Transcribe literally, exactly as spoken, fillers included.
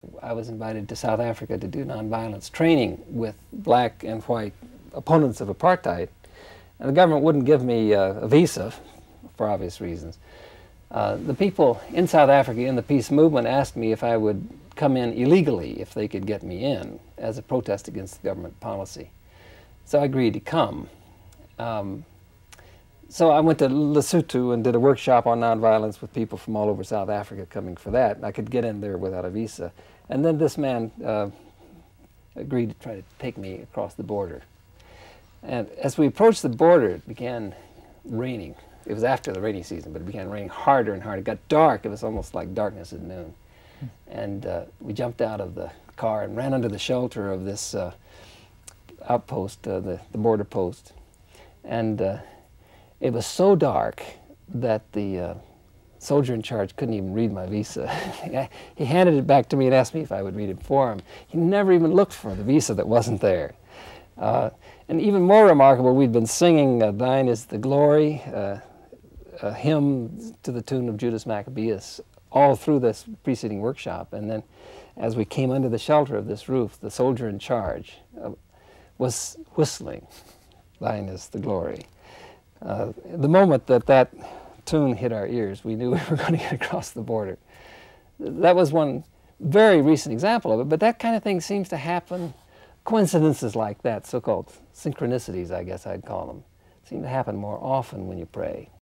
I was invited to South Africa to do nonviolence training with black and white opponents of apartheid. And the government wouldn't give me uh, a visa for obvious reasons. Uh, the people in South Africa in the peace movement asked me if I would come in illegally if they could get me in as a protest against the government policy. So I agreed to come. Um, so I went to Lesotho and did a workshop on nonviolence with people from all over South Africa coming for that. And I could get in there without a visa. And then this man uh, agreed to try to take me across the border. And as we approached the border, it began raining. It was after the rainy season, but it began raining harder and harder. It got dark. It was almost like darkness at noon. And uh, we jumped out of the car and ran under the shelter of this uh, outpost, uh, the, the border post. And uh, it was so dark that the uh, soldier in charge couldn't even read my visa. He handed it back to me and asked me if I would read it for him. He never even looked for the visa that wasn't there. Uh, and even more remarkable, we'd been singing uh, Thine is the Glory, uh, a hymn to the tune of Judas Maccabeus, all through this preceding workshop. And then as we came under the shelter of this roof, the soldier in charge uh, was whistling, Thine is the Glory. Uh, the moment that that tune hit our ears, we knew we were going to get across the border. That was one very recent example of it, but that kind of thing seems to happen. Coincidences like that, so-called synchronicities, I guess I'd call them, seem to happen more often when you pray.